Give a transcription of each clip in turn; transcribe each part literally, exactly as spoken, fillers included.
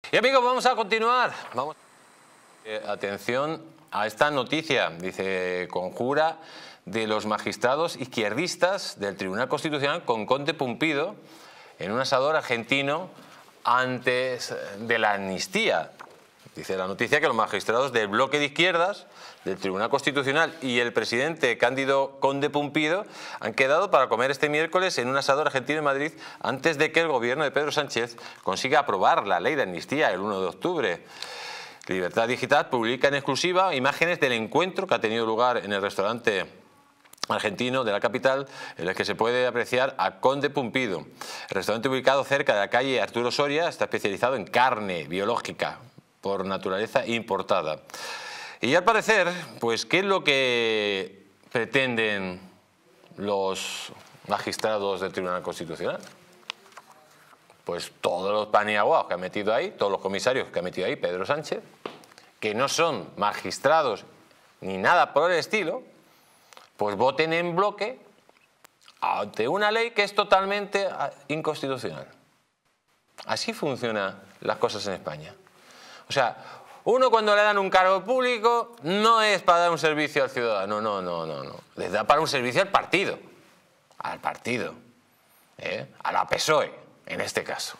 Y amigos, vamos a continuar. Vamos. Eh, atención a esta noticia. Dice, conjura de los magistrados izquierdistas del Tribunal Constitucional con Conde Pumpido en un asador argentino antes de la amnistía. Dice la noticia que los magistrados del bloque de izquierdas del Tribunal Constitucional y el presidente Cándido Conde Pumpido han quedado para comer este miércoles en un asador argentino en Madrid antes de que el gobierno de Pedro Sánchez consiga aprobar la ley de amnistía el uno de octubre. Libertad Digital publica en exclusiva imágenes del encuentro que ha tenido lugar en el restaurante argentino de la capital, en el que se puede apreciar a Conde Pumpido. El restaurante, ubicado cerca de la calle Arturo Soria, está especializado en carne biológica por naturaleza importada. Y al parecer, pues, ¿qué es lo que pretenden los magistrados del Tribunal Constitucional? Pues todos los paniaguados que ha metido ahí, todos los comisarios que ha metido ahí Pedro Sánchez, que no son magistrados ni nada por el estilo, pues voten en bloque ante una ley que es totalmente inconstitucional. Así funcionan las cosas en España. O sea, uno cuando le dan un cargo público no es para dar un servicio al ciudadano, no, no, no, no. Les da para un servicio al partido, al partido, ¿eh? A la P S O E, en este caso.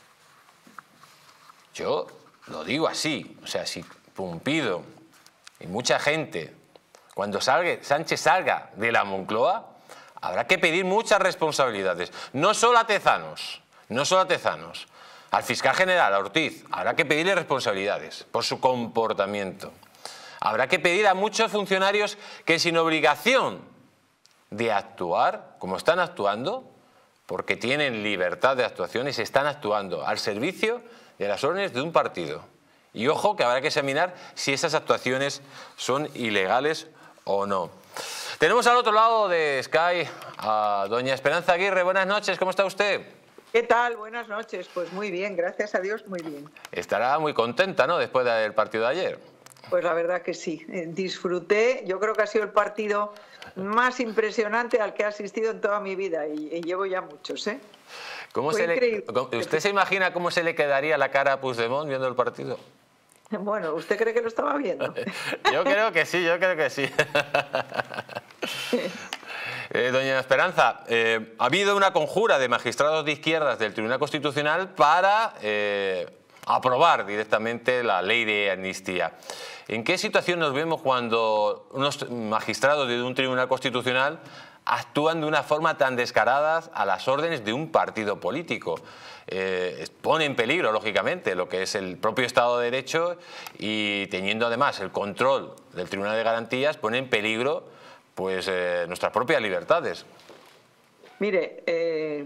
Yo lo digo así, o sea, si Pumpido y mucha gente, cuando salga, Sánchez salga de la Moncloa, habrá que pedir muchas responsabilidades, no solo a Tezanos, no solo a Tezanos. Al fiscal general, a Ortiz, habrá que pedirle responsabilidades por su comportamiento. Habrá que pedir a muchos funcionarios que, sin obligación de actuar como están actuando, porque tienen libertad de actuación y se están actuando al servicio de las órdenes de un partido. Y ojo, que habrá que examinar si esas actuaciones son ilegales o no. Tenemos al otro lado de Sky a doña Esperanza Aguirre. Buenas noches, ¿cómo está usted? ¿Qué tal? Buenas noches. Pues muy bien, gracias a Dios, muy bien. Estará muy contenta, ¿no?, después del partido de ayer. Pues la verdad que sí. Disfruté. Yo creo que ha sido el partido más impresionante al que he asistido en toda mi vida y, y llevo ya muchos, ¿eh? ¿Cómo Fue se increíble. le, ¿Usted se imagina cómo se le quedaría la cara a Puigdemont viendo el partido? Bueno, ¿usted cree que lo estaba viendo? Yo creo que sí, yo creo que sí. Eh, doña Esperanza, eh, ha habido una conjura de magistrados de izquierdas del Tribunal Constitucional para eh, aprobar directamente la ley de amnistía. ¿En qué situación nos vemos cuando unos magistrados de un Tribunal Constitucional actúan de una forma tan descarada a las órdenes de un partido político? Eh, pone en peligro, lógicamente, lo que es el propio Estado de Derecho, y teniendo además el control del Tribunal de Garantías, pone en peligro pues eh, nuestras propias libertades. Mire, eh,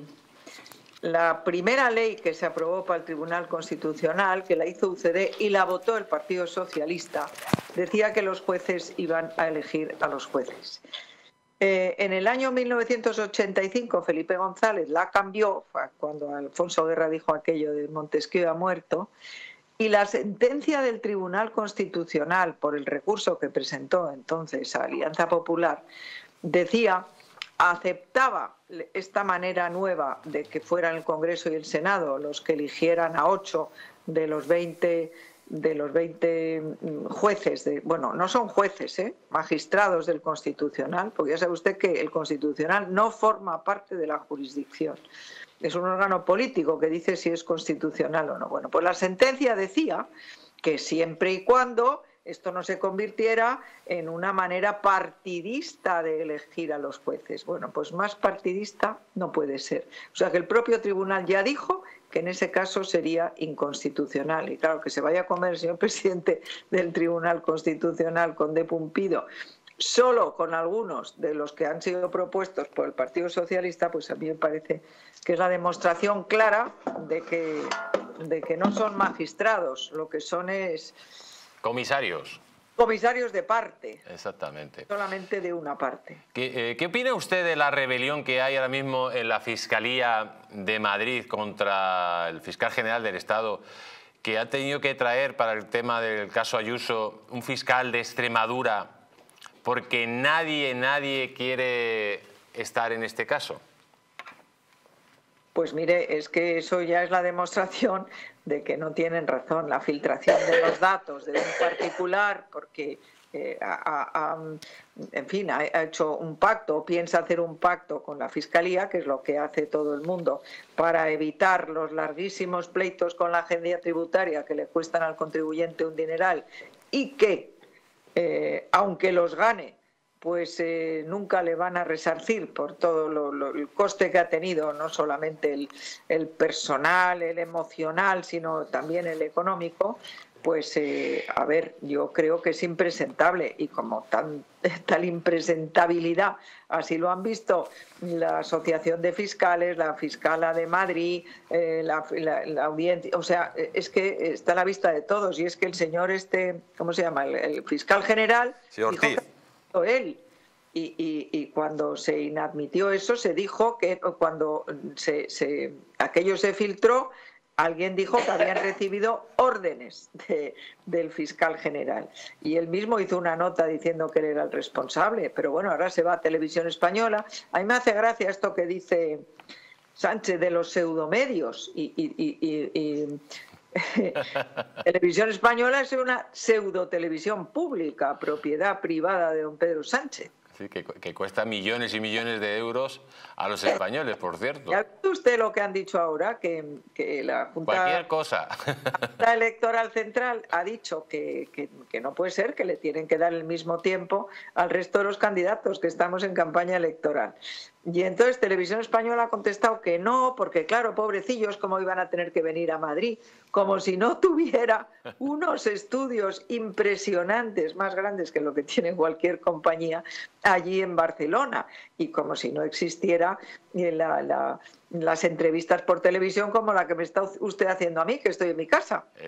la primera ley que se aprobó para el Tribunal Constitucional, que la hizo U C D y la votó el Partido Socialista, decía que los jueces iban a elegir a los jueces. Eh, en el año mil novecientos ochenta y cinco Felipe González la cambió, cuando Alfonso Guerra dijo aquello de Montesquieu ha muerto, y la sentencia del Tribunal Constitucional por el recurso que presentó entonces a Alianza Popular decía, aceptaba esta manera nueva de que fueran el Congreso y el Senado los que eligieran a ocho de los veinte de los veinte jueces, de, bueno, no son jueces, ¿eh? magistrados del Constitucional, porque ya sabe usted que el Constitucional no forma parte de la jurisdicción. Es un órgano político que dice si es constitucional o no. Bueno, pues la sentencia decía que siempre y cuando esto no se convirtiera en una manera partidista de elegir a los jueces. Bueno, pues más partidista no puede ser. O sea que el propio tribunal ya dijo que en ese caso sería inconstitucional. Y claro, que se vaya a comer el señor presidente del Tribunal Constitucional, Conde Pumpido, solo con algunos de los que han sido propuestos por el Partido Socialista, pues a mí me parece que es la demostración clara de que, de que no son magistrados, lo que son es... Comisarios. Comisarios de parte. Exactamente. Solamente de una parte. ¿Qué, eh, ¿Qué opina usted de la rebelión que hay ahora mismo en la Fiscalía de Madrid contra el fiscal general del Estado, que ha tenido que traer para el tema del caso Ayuso un fiscal de Extremadura porque nadie, nadie quiere estar en este caso? Pues mire, es que eso ya es la demostración de que no tienen razón. La filtración de los datos de un particular, porque eh, ha, ha, en fin, ha, ha hecho un pacto o piensa hacer un pacto con la Fiscalía, que es lo que hace todo el mundo, para evitar los larguísimos pleitos con la agencia tributaria que le cuestan al contribuyente un dineral y que, eh, aunque los gane, pues eh, nunca le van a resarcir por todo lo, lo, el coste que ha tenido, no solamente el, el personal, el emocional, sino también el económico. Pues, eh, a ver, yo creo que es impresentable, y como tan, tal impresentabilidad así lo han visto la Asociación de Fiscales, la Fiscala de Madrid, eh, la, la, la audiencia, o sea, es que está a la vista de todos, y es que el señor este, ¿cómo se llama? El, el fiscal general, sí, Ortiz. dijo que él. Y, y, y cuando se inadmitió eso, se dijo que cuando se, se, aquello se filtró, alguien dijo que habían recibido órdenes de, del fiscal general. Y él mismo hizo una nota diciendo que él era el responsable. Pero bueno, ahora se va a Televisión Española. A mí me hace gracia esto que dice Sánchez de los pseudomedios. Y... y, y, y Televisión Española es una pseudotelevisión pública, propiedad privada de don Pedro Sánchez. Sí, que, que cuesta millones y millones de euros a los españoles, por cierto. ¿Ya ve usted lo que han dicho ahora? Que, que la Junta, Cualquier cosa. la Junta Electoral Central ha dicho que, que, que no puede ser, que le tienen que dar el mismo tiempo al resto de los candidatos, que estamos en campaña electoral. Y entonces Televisión Española ha contestado que no, porque claro, pobrecillos, cómo iban a tener que venir a Madrid, como si no tuviera unos estudios impresionantes, más grandes que lo que tiene cualquier compañía allí en Barcelona, y como si no existiera la, la, las entrevistas por televisión como la que me está usted haciendo a mí, que estoy en mi casa.